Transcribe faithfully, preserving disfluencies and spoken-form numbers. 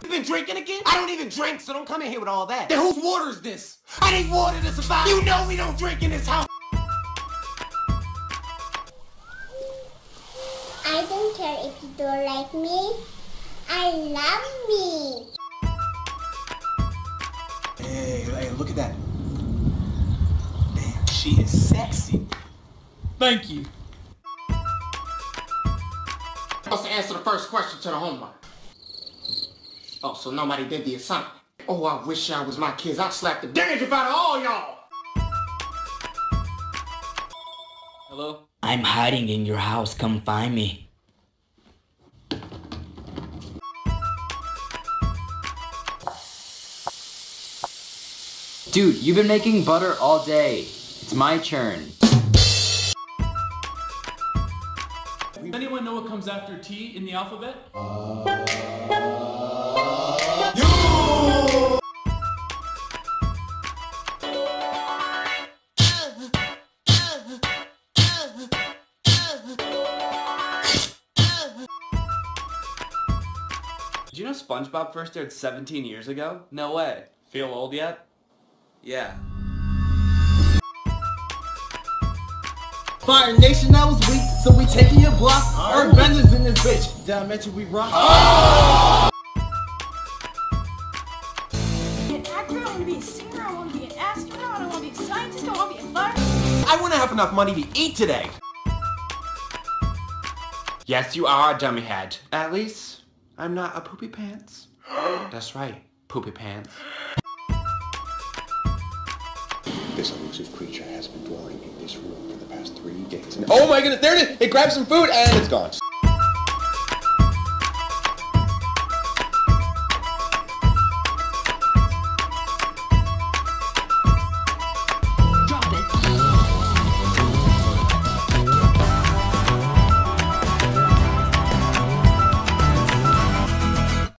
been drinking again? I don't even drink, so don't come in here with all that. Then whose water is this? I need water to survive. You know we don't drink in this house. I don't care if you don't like me. I love me. Hey, hey, look at that. Damn, she is sexy. Thank you. Supposed to answer the first question to the homework. Oh, so nobody did the assignment. Oh, I wish I was my kids. I'd slap the danger out of all y'all. Hello? I'm hiding in your house. Come find me. Dude, you've been making butter all day. It's my turn. Does anyone know what comes after T in the alphabet? Did you know SpongeBob first aired seventeen years ago? No way. Feel old yet? Yeah. Fire Nation, that was weak, so we taking your block. Earn vengeance in this bitch. Did I mention we rock? An actor, I want to be a singer, I want to be an astronaut, I want to be a scientist, I want to be a fireman. I want to have enough money to eat today. Yes, you are a dummy head. At least, I'm not a poopy pants. That's right, poopy pants. This elusive creature has been dwelling in this room for the past three days. And oh my goodness, there it is! It grabbed some food and it's gone.